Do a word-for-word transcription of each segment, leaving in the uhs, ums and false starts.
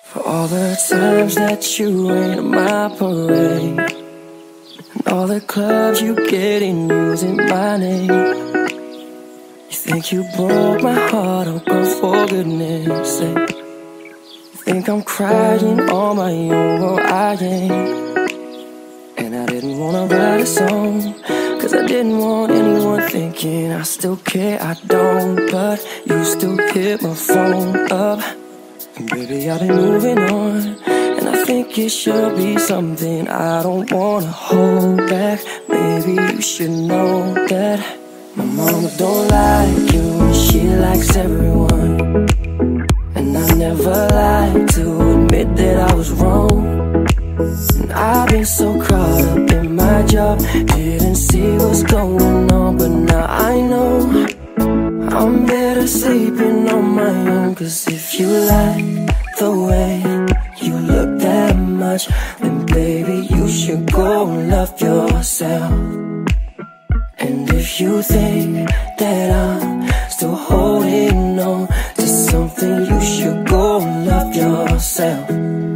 For all the times that you rain on my parade, and all the clubs you get in using my name. You think you broke my heart, oh girl, for goodness sake. You think I'm crying on my own, well I ain't. And I didn't wanna write a song, cause I didn't want anyone thinking I still care, I don't. But you still hit my phone up, and baby I've been moving on, and I think it should be something I don't wanna hold back. Maybe you should know that my mama don't like you, and she likes everyone. And I never like to admit that I was wrong. And I've been so caught up in my job, didn't see what's going on. But now I know I'm better sleeping on my own. Cause if you like the way you look that much, then baby you should go and love yourself. And if you think that I'm still holding on to something, you should go and love yourself.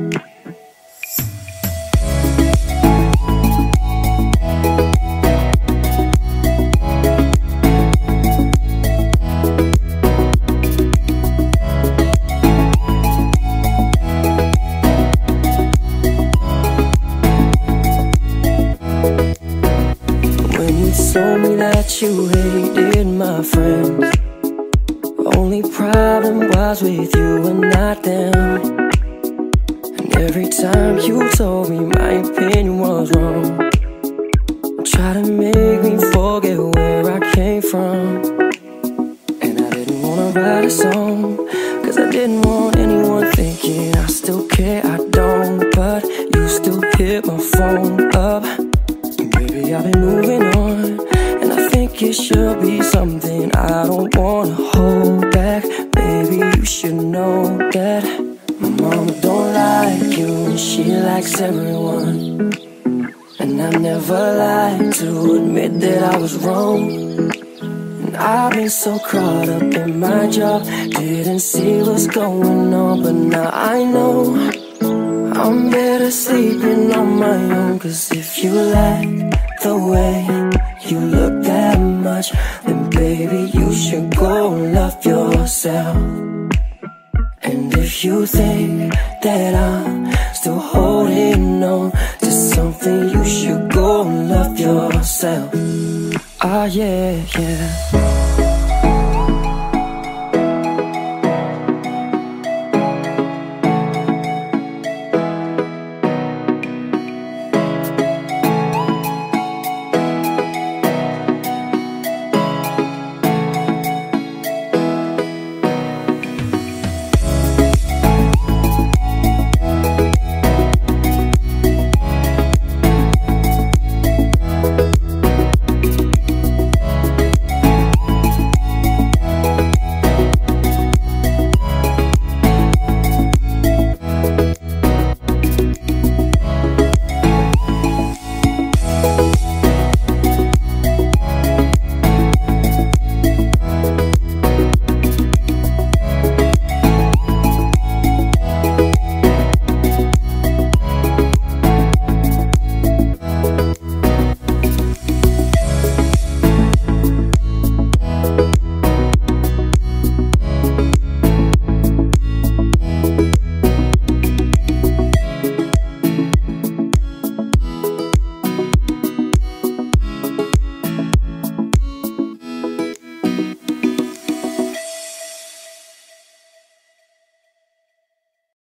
Told me that you hated my friends. Only problem was with you and not them. And every time you told me my opinion was wrong, try to make me forget where I came from. And I didn't wanna write a song, cause I didn't want anyone thinking I still care, I don't. But you still hit my phone up, and baby I've been moving on, and I think it should be something I don't wanna hold back. Baby you should know that my mama don't like you, and she likes everyone. And I never like to admit that I was wrong. And I've been so caught up in my job, didn't see what's going on. But now I know I'm better sleeping on my own. Cause if you like the way you look that much, then baby you should go and love yourself. And if you think that I'm still holding on to something, you should go and love yourself. Ah yeah, yeah.